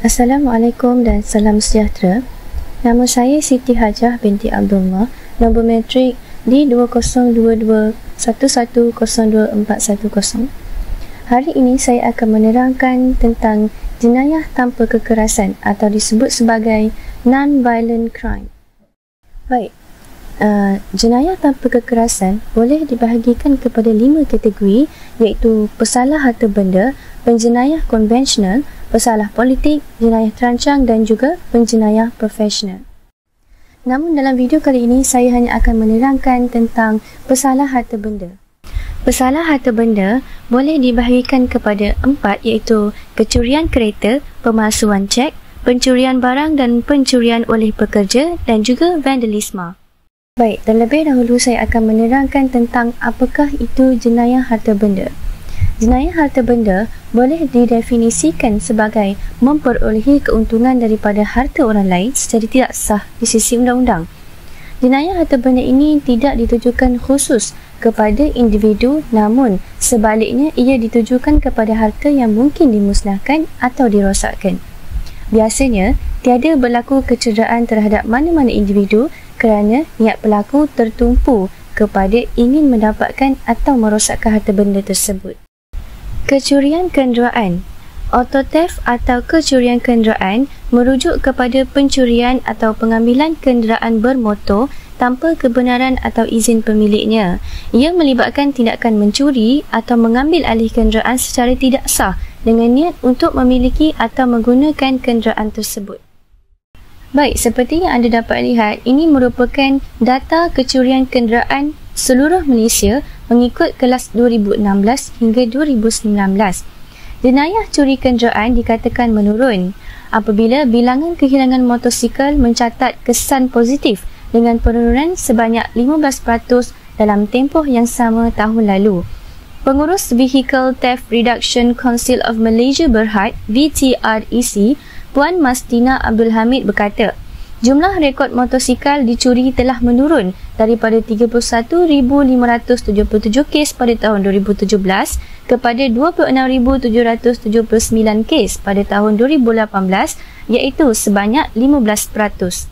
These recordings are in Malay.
Assalamualaikum dan salam sejahtera. Nama saya Siti Hajah binti Abdullah, nombor matrik D202211024110. Hari ini saya akan menerangkan tentang jenayah tanpa kekerasan atau disebut sebagai non-violent crime. Baik, jenayah tanpa kekerasan boleh dibahagikan kepada 5 kategori, iaitu pesalah harta benda, penjenayah konvensional, pesalah politik, jenayah terancang dan juga penjenayah profesional. Namun dalam video kali ini saya hanya akan menerangkan tentang pesalah harta benda. Pesalah harta benda boleh dibahagikan kepada 4, iaitu kecurian kereta, pemalsuan cek, pencurian barang dan pencurian oleh pekerja dan juga vandalisme. Baik, terlebih dahulu saya akan menerangkan tentang apakah itu jenayah harta benda. Jenayah harta benda boleh didefinisikan sebagai memperolehi keuntungan daripada harta orang lain secara tidak sah di sisi undang-undang. Jenayah harta benda ini tidak ditujukan khusus kepada individu, namun sebaliknya ia ditujukan kepada harta yang mungkin dimusnahkan atau dirosakkan. Biasanya, tiada berlaku kecederaan terhadap mana-mana individu kerana niat pelaku tertumpu kepada ingin mendapatkan atau merosakkan harta benda tersebut. Kecurian kenderaan. Auto theft atau kecurian kenderaan merujuk kepada pencurian atau pengambilan kenderaan bermotor tanpa kebenaran atau izin pemiliknya. Ia melibatkan tindakan mencuri atau mengambil alih kenderaan secara tidak sah dengan niat untuk memiliki atau menggunakan kenderaan tersebut. Baik, seperti yang anda dapat lihat, ini merupakan data kecurian kenderaan seluruh Malaysia mengikut kelas 2016 hingga 2019. Jenayah curi kenderaan dikatakan menurun apabila bilangan kehilangan motosikal mencatat kesan positif dengan penurunan sebanyak 15% dalam tempoh yang sama tahun lalu. Pengurus Vehicle Theft Reduction Council of Malaysia Berhad, VTREC, Puan Mastina Abdul Hamid berkata, jumlah rekod motosikal dicuri telah menurun daripada 31,577 kes pada tahun 2017 kepada 26,779 kes pada tahun 2018, iaitu sebanyak 15%.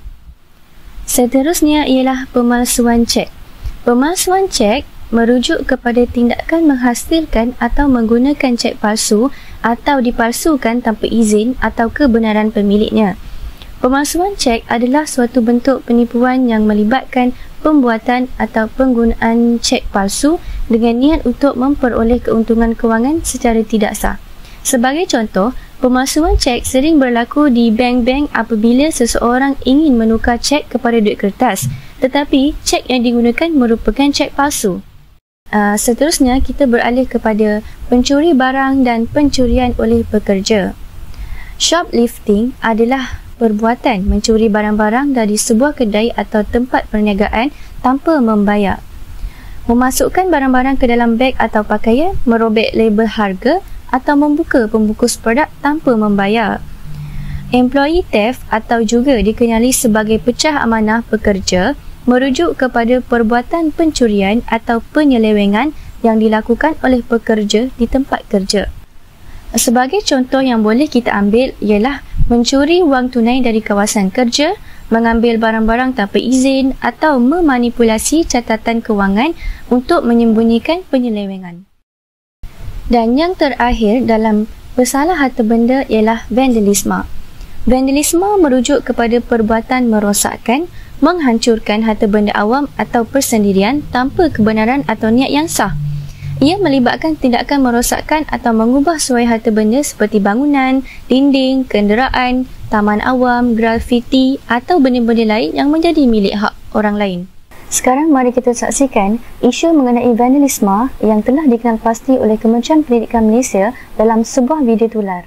Seterusnya ialah pemalsuan cek. Pemalsuan cek merujuk kepada tindakan menghasilkan atau menggunakan cek palsu atau dipalsukan tanpa izin atau kebenaran pemiliknya. Pemalsuan cek adalah suatu bentuk penipuan yang melibatkan pembuatan atau penggunaan cek palsu dengan niat untuk memperoleh keuntungan kewangan secara tidak sah. Sebagai contoh, pemalsuan cek sering berlaku di bank-bank apabila seseorang ingin menukar cek kepada duit kertas, tetapi cek yang digunakan merupakan cek palsu. Seterusnya, kita beralih kepada pencuri barang dan pencurian oleh pekerja. Shoplifting adalah perbuatan mencuri barang-barang dari sebuah kedai atau tempat perniagaan tanpa membayar. Memasukkan barang-barang ke dalam beg atau pakaian, merobek label harga atau membuka pembungkus produk tanpa membayar. Employee theft atau juga dikenali sebagai pecah amanah pekerja merujuk kepada perbuatan pencurian atau penyelewengan yang dilakukan oleh pekerja di tempat kerja. Sebagai contoh yang boleh kita ambil ialah mencuri wang tunai dari kawasan kerja, mengambil barang-barang tanpa izin atau memanipulasi catatan kewangan untuk menyembunyikan penyelewengan. Dan yang terakhir dalam pesalah harta benda ialah vandalisme. Vandalisme merujuk kepada perbuatan merosakkan, menghancurkan harta benda awam atau persendirian tanpa kebenaran atau niat yang sah. Ia melibatkan tindakan merosakkan atau mengubah suai harta benda seperti bangunan, dinding, kenderaan, taman awam, grafiti atau benda-benda lain yang menjadi milik hak orang lain. Sekarang mari kita saksikan isu mengenai vandalisme yang telah dikenal pasti oleh Kementerian Pendidikan Malaysia dalam sebuah video tular.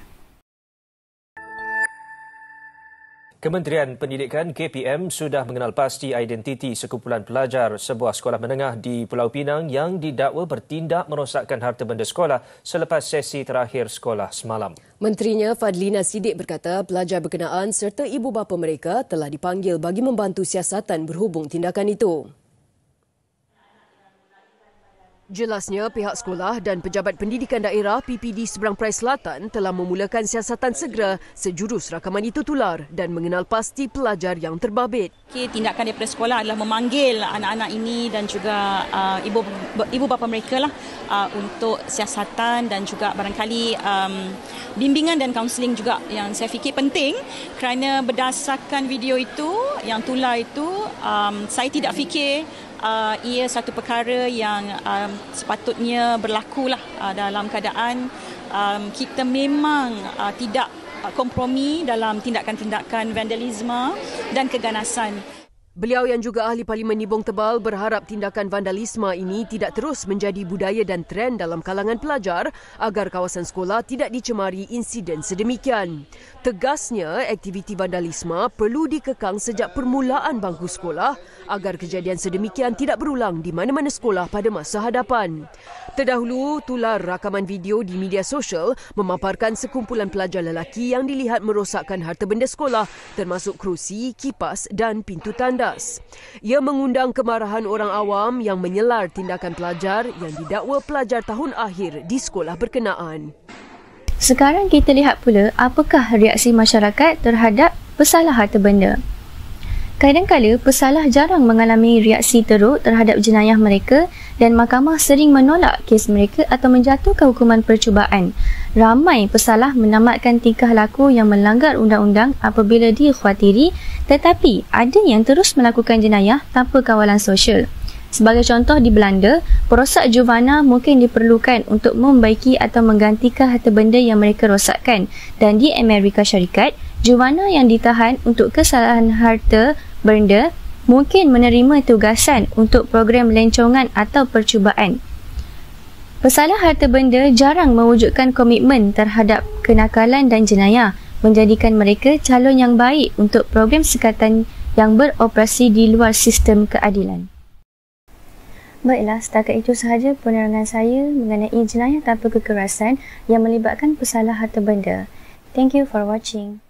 Kementerian Pendidikan KPM sudah mengenal pasti identiti sekumpulan pelajar sebuah sekolah menengah di Pulau Pinang yang didakwa bertindak merosakkan harta benda sekolah selepas sesi terakhir sekolah semalam. Menterinya Fadlina Siddiq berkata pelajar berkenaan serta ibu bapa mereka telah dipanggil bagi membantu siasatan berhubung tindakan itu. Jelasnya, pihak sekolah dan Pejabat Pendidikan Daerah PPD Seberang Perai Selatan telah memulakan siasatan segera sejurus rakaman itu tular dan mengenal pasti pelajar yang terbabit. Tindakan daripada sekolah adalah memanggil anak-anak ini dan juga ibu bapa mereka lah untuk siasatan dan juga barangkali bimbingan dan kaunseling juga yang saya fikir penting kerana berdasarkan video itu yang tular itu saya tidak fikir ia satu perkara yang sepatutnya berlaku lah dalam keadaan kita memang tidak kompromi dalam tindakan-tindakan vandalisme dan keganasan. Beliau yang juga ahli Parlimen Nibong Tebal berharap tindakan vandalisme ini tidak terus menjadi budaya dan trend dalam kalangan pelajar agar kawasan sekolah tidak dicemari insiden sedemikian. Tegasnya, aktiviti vandalisme perlu dikekang sejak permulaan bangku sekolah agar kejadian sedemikian tidak berulang di mana-mana sekolah pada masa hadapan. Terdahulu, tular rakaman video di media sosial memaparkan sekumpulan pelajar lelaki yang dilihat merosakkan harta benda sekolah termasuk kerusi, kipas dan pintu tanda. Ia mengundang kemarahan orang awam yang menyelar tindakan pelajar yang didakwa pelajar tahun akhir di sekolah berkenaan. Sekarang kita lihat pula apakah reaksi masyarakat terhadap pesalah harta benda. Kadang-kala pesalah jarang mengalami reaksi teruk terhadap jenayah mereka dan mahkamah sering menolak kes mereka atau menjatuhkan hukuman percubaan. Ramai pesalah menamatkan tingkah laku yang melanggar undang-undang apabila dikhawatiri, tetapi ada yang terus melakukan jenayah tanpa kawalan sosial. Sebagai contoh, di Belanda, perosak juvana mungkin diperlukan untuk membaiki atau menggantikan harta benda yang mereka rosakkan, dan di Amerika Syarikat, juvana yang ditahan untuk kesalahan harta benda mungkin menerima tugasan untuk program lencongan atau percubaan. Pesalah harta benda jarang mewujudkan komitmen terhadap kenakalan dan jenayah, menjadikan mereka calon yang baik untuk program sekatan yang beroperasi di luar sistem keadilan. Baiklah, setakat itu sahaja penerangan saya mengenai jenayah tanpa kekerasan yang melibatkan pesalah harta benda. Thank you for watching.